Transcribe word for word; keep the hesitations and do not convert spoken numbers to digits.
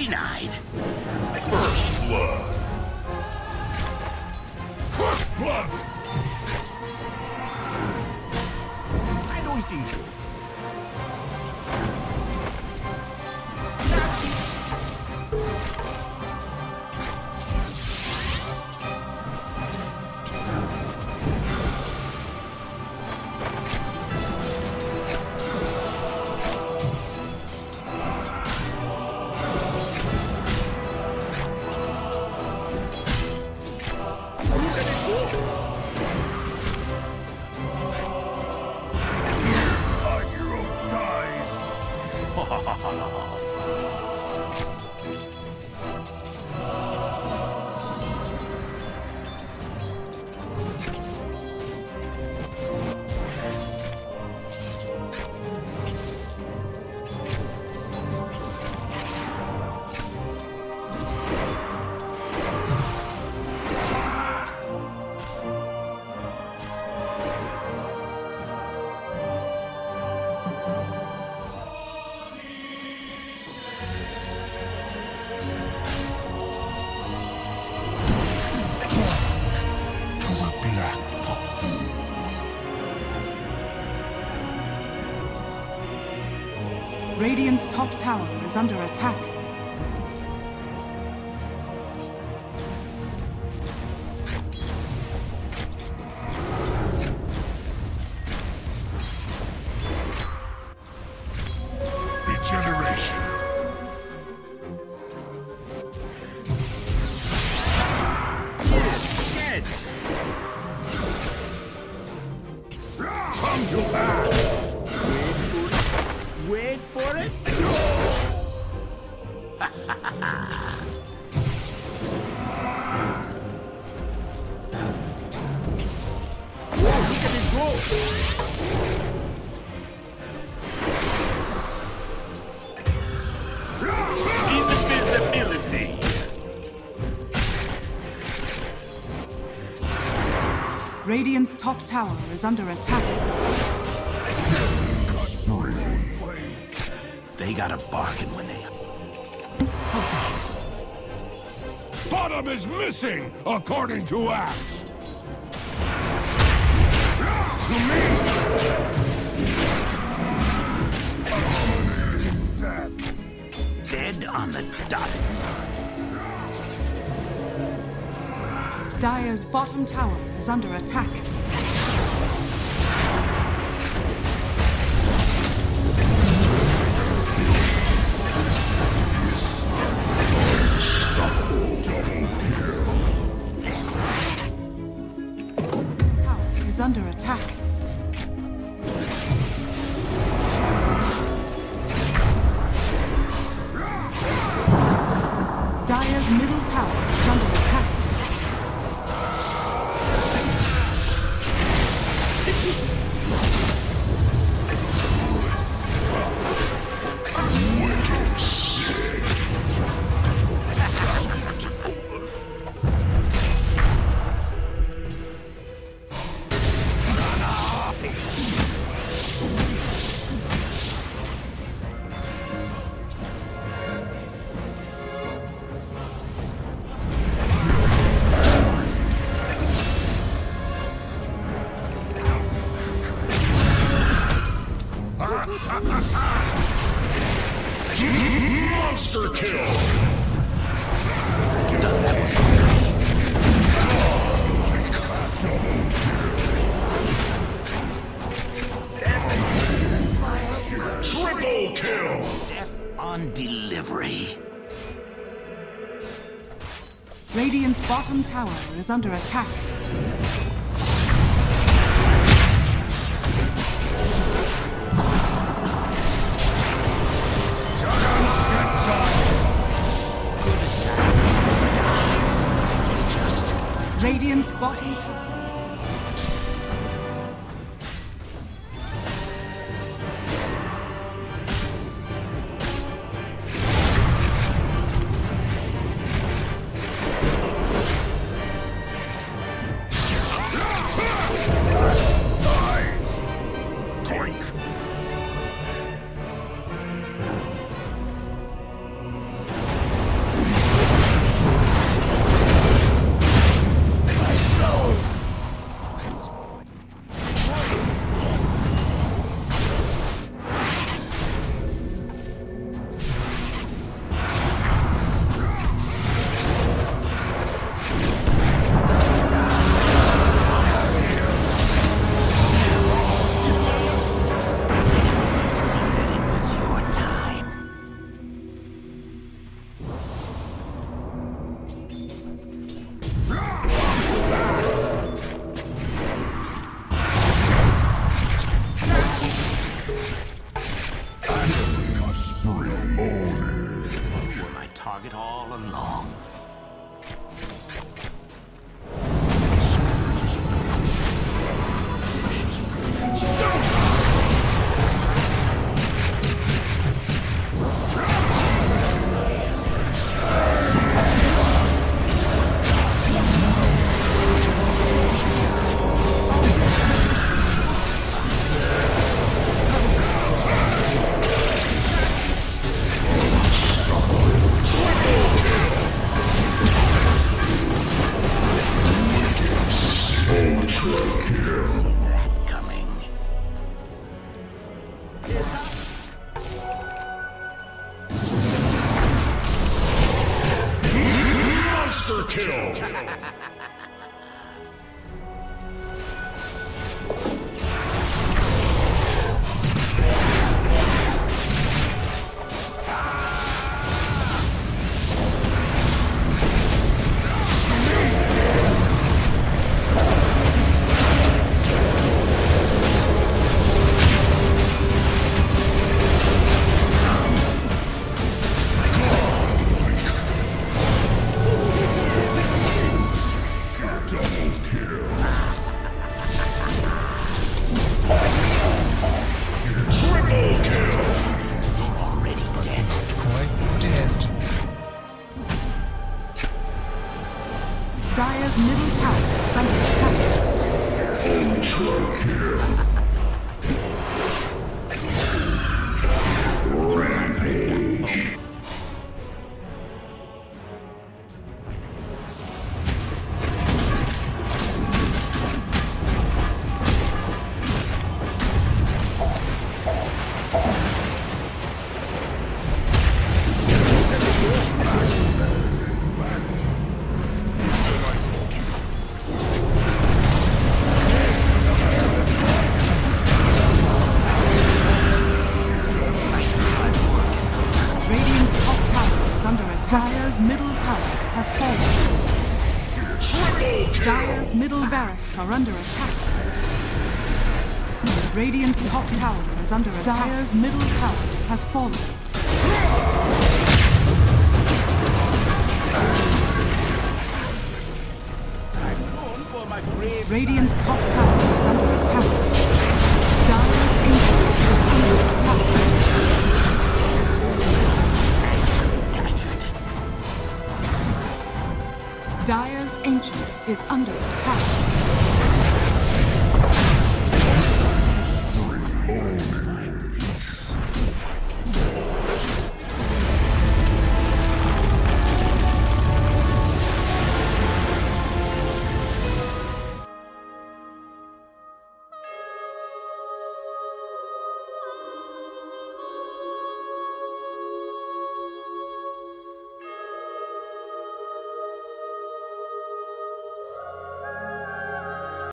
Denied. First blood. First blood! I don't think so. Radiant's top tower is under attack. Regeneration. Dead. Come to pass. Wait for it. Whoa, look at it go! Invisibility. Radiant's top tower is under attack. They got a bargain when they... Oh, thanks. Bottom is missing, according to Axe. To me! Dead. Dead on the dot. Dire's bottom tower is under attack. Is under attack. Dire's middle tower is under attack. Monster kill! Triple kill! Death on delivery. Radiant's bottom tower is under attack. Radiant's bottom tower. target all along. Monster kill! Dire's middle tower is under attack. Ultra kill. Rampage. Dire's middle tower has fallen. Dire's middle barracks are under attack. Radiant's top tower is under attack. Dire's middle tower has fallen. Radiant's top tower is under attack. Dire's ancient is under attack. Dire's ancient is under attack.